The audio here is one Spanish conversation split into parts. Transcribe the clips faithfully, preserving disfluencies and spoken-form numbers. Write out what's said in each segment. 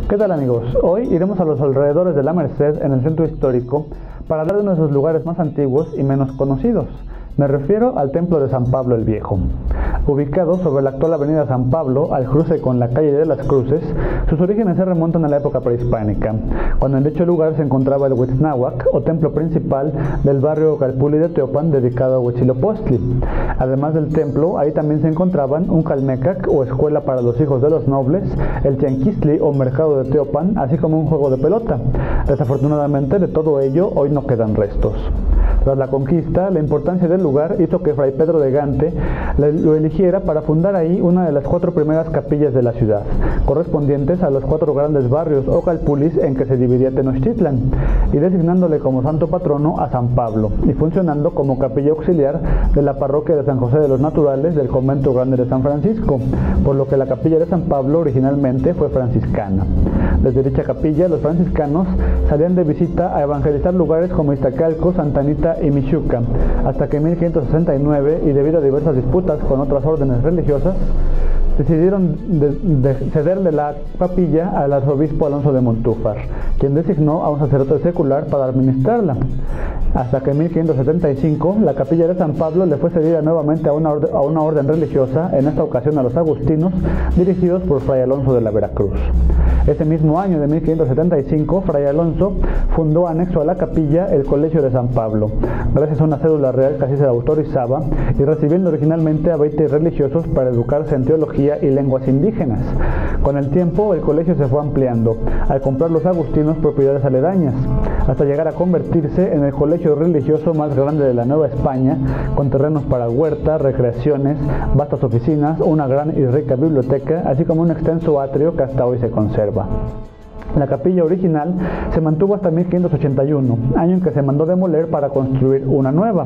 ¿Qué tal, amigos? Hoy iremos a los alrededores de la Merced en el centro histórico para hablar de uno de sus lugares más antiguos y menos conocidos. Me refiero al Templo de San Pablo el Viejo. Ubicado sobre la actual avenida San Pablo, al cruce con la calle de las Cruces, sus orígenes se remontan a la época prehispánica, cuando en dicho lugar se encontraba el Huitznahuac, o templo principal del barrio Calpulli de Teopan, dedicado a Huitzilopochtli. Además del templo, ahí también se encontraban un Calmecac, o escuela para los hijos de los nobles, el Tianquistli, o mercado de Teopan, así como un juego de pelota. Desafortunadamente, de todo ello, hoy no quedan restos. Tras la conquista, la importancia del lugar hizo que Fray Pedro de Gante lo eligiera para fundar ahí una de las cuatro primeras capillas de la ciudad, correspondientes a los cuatro grandes barrios o calpulis en que se dividía Tenochtitlan, y designándole como santo patrono a San Pablo, y funcionando como capilla auxiliar de la parroquia de San José de los Naturales del convento grande de San Francisco, por lo que la capilla de San Pablo originalmente fue franciscana. Desde dicha capilla, los franciscanos salían de visita a evangelizar lugares como Iztacalco, Santa Anita y Michuca, hasta que en mil quinientos sesenta y nueve, y debido a diversas disputas con otras órdenes religiosas, decidieron de, de cederle la capilla al arzobispo Alonso de Montúfar, quien designó a un sacerdote secular para administrarla, hasta que en mil quinientos setenta y cinco la capilla de San Pablo le fue cedida nuevamente a una, orden, a una orden religiosa, en esta ocasión a los agustinos, dirigidos por Fray Alonso de la Veracruz. Ese mismo año de mil quinientos setenta y cinco, Fray Alonso fundó anexo a la capilla el Colegio de San Pablo, gracias a una cédula real que así se autorizaba, y recibiendo originalmente a veinte religiosos para educarse en teología y lenguas indígenas. Con el tiempo, el colegio se fue ampliando, al comprar los agustinos propiedades aledañas, hasta llegar a convertirse en el colegio religioso más grande de la Nueva España, con terrenos para huerta, recreaciones, vastas oficinas, una gran y rica biblioteca, así como un extenso atrio que hasta hoy se conserva. La capilla original se mantuvo hasta mil quinientos ochenta y uno, año en que se mandó demoler para construir una nueva,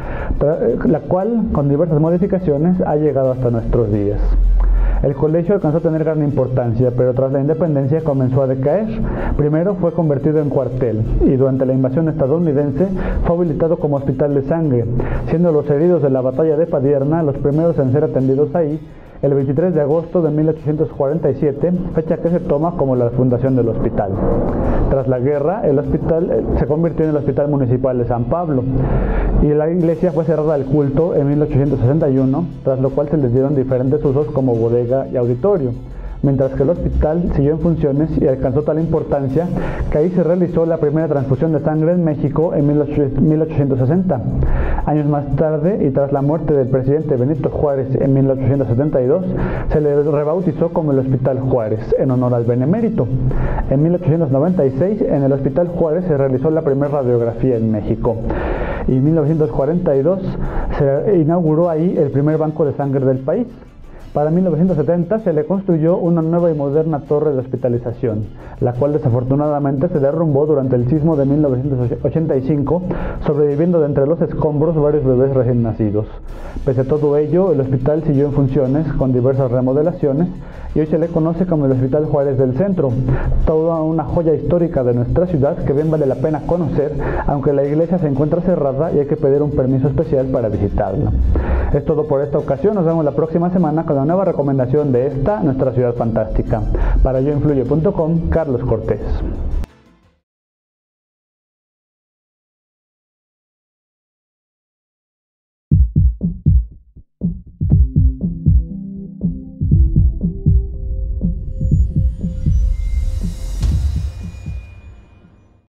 la cual, con diversas modificaciones, ha llegado hasta nuestros días. El colegio alcanzó a tener gran importancia, pero tras la independencia comenzó a decaer. Primero fue convertido en cuartel, y durante la invasión estadounidense fue habilitado como hospital de sangre, siendo los heridos de la batalla de Padierna los primeros en ser atendidos ahí, el veintitrés de agosto de mil ochocientos cuarenta y siete, fecha que se toma como la fundación del hospital. Tras la guerra, el hospital se convirtió en el Hospital Municipal de San Pablo, y la iglesia fue cerrada al culto en mil ochocientos sesenta y uno, tras lo cual se les dieron diferentes usos como bodega y auditorio, mientras que el hospital siguió en funciones y alcanzó tal importancia que ahí se realizó la primera transfusión de sangre en México en mil ochocientos sesenta. Años más tarde, y tras la muerte del presidente Benito Juárez en mil ochocientos setenta y dos, se le rebautizó como el Hospital Juárez, en honor al benemérito. En mil ochocientos noventa y seis, en el Hospital Juárez se realizó la primera radiografía en México, y en mil novecientos cuarenta y dos se inauguró ahí el primer banco de sangre del país. Para mil novecientos setenta se le construyó una nueva y moderna torre de hospitalización, la cual desafortunadamente se derrumbó durante el sismo de mil novecientos ochenta y cinco, sobreviviendo de entre los escombros varios bebés recién nacidos. Pese a todo ello, el hospital siguió en funciones con diversas remodelaciones, y hoy se le conoce como el Hospital Juárez del Centro, toda una joya histórica de nuestra ciudad que bien vale la pena conocer, aunque la iglesia se encuentra cerrada y hay que pedir un permiso especial para visitarla. Es todo por esta ocasión, nos vemos la próxima semana con la nueva recomendación de esta, nuestra ciudad fantástica. Para yo influye punto com, Carlos Cortés.